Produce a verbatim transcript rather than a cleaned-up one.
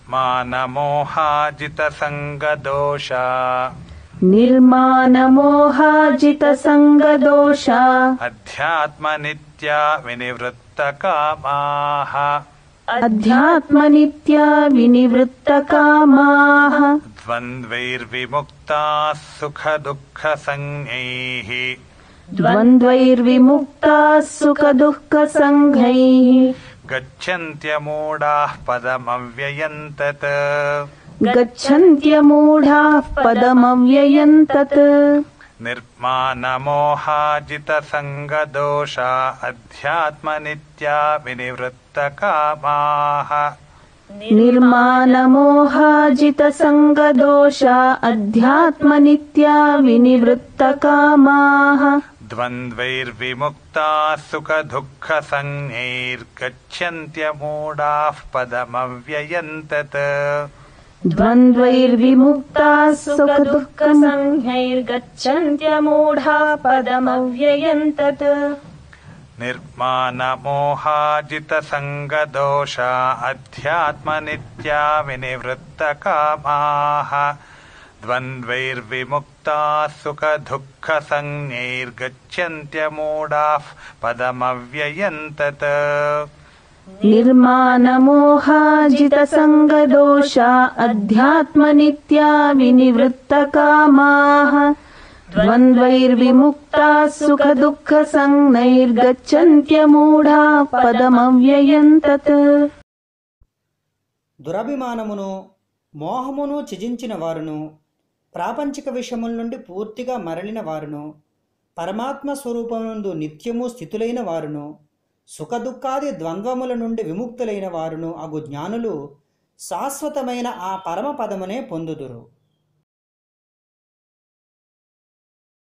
निर्मानमोहाजितसङ्गदोषा निर्मानमोहाजितसङ्गदोषा अध्यात्मनित्या विनिवृत्तकामाः अध्यात्मनित्या विनिवृत्तकामाः द्वन्द्वैर्विमुक्ताः सुखदुःखसंज्ञैः द्वन्द्वैर्विमुक्ताः सुखदुःखसङ्घैः गच्छन्त्यमूढाः पदमव्ययम् तत् गच्छन्त्यमूढाः पदमव्ययम् तत् निर्मानमोहाजितसङ्गदोषा अध्यात्मनित्या विनिवृत्तकामाः निर्मानमोहाजितसङ्गदोषा अध्यात्मनित्या विनिवृत्तकामाः द्वन्द्वैर्विमुक्ताः सुखदुःखसंज्ञैर्गच्छन्त्यमूढाः पदमव्ययम् तत् द्वन्द्वैर्विमुक्ताः सुखदुःखसंज्ञैर्गच्छन्त्यमूढाः पदमव्ययम् तत् निर्मानमोहाजितसङ्गदोषा अध्यात्मनित्या विनिवृत्तकामाः द्वन्द्वैर्विमुक्ताः सुखदुःखसंज्ञैर्गच्छन्त्यमूढाः पदमव्ययम् तत् निर्मानमोहाजितसङ्गदोषा अध्यात्मनित्या विनिवृत्तकामाः द्वन्द्वैर्विमुक्ताः सुखदुःखसंज्ञैर्गच्छन्त्यमूढाः पदमव्ययम् तत् దురభిమానమును మోహమును త్యజించిన వారును ప్రాపంచిక విషయముల నుండి పూర్తిగా మరలిన వారును పరమాత్మ స్వరూపమునందు నిత్యము స్థితులైన వారును సుఖదుఃఖాది ద్వంద్వముల నుండి విముక్తులైన వారును అగు జ్ఞానులు శాశ్వతమైన ఆ పరమ పదమునే పొందుదురు.